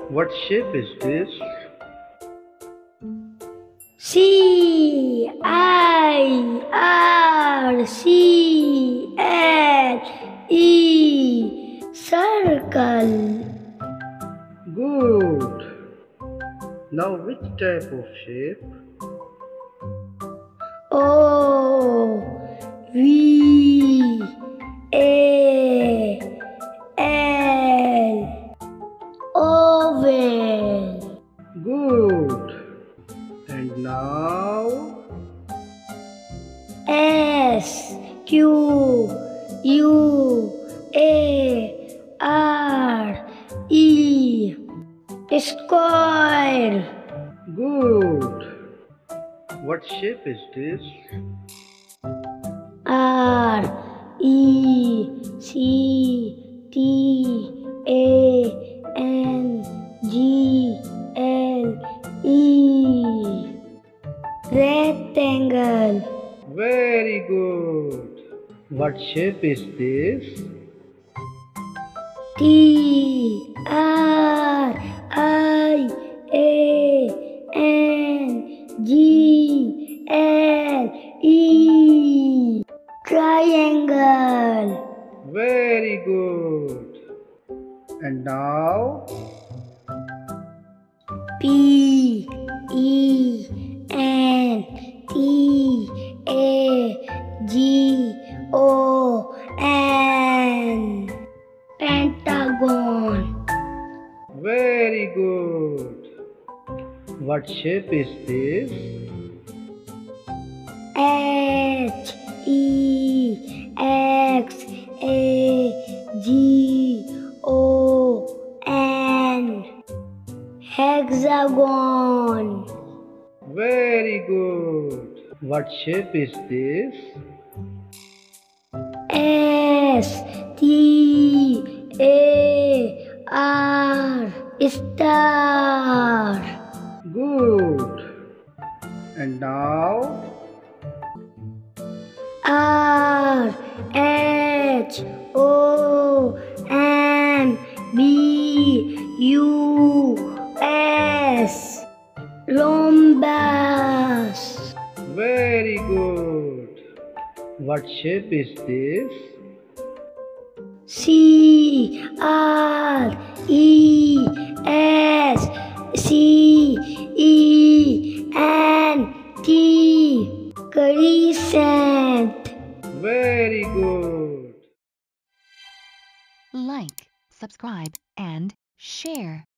What shape is this? CIRCLE, circle. Good. Now which type of shape? OVAL, oval. Good. And now? SQUARE, square. Good. What shape is this? RECTANGLE, rectangle. Very good. What shape is this? TRIANGLE, triangle. Very good. And now? PENTAGON, pentagon. Very good. What shape is this? HEXAGON, hexagon. Very good. What shape is this? STAR, star. Good. And now? RHOMBUS, rhombus. Very good. What shape is this? CRESCENT, crescent. Very good. Like, subscribe, and share.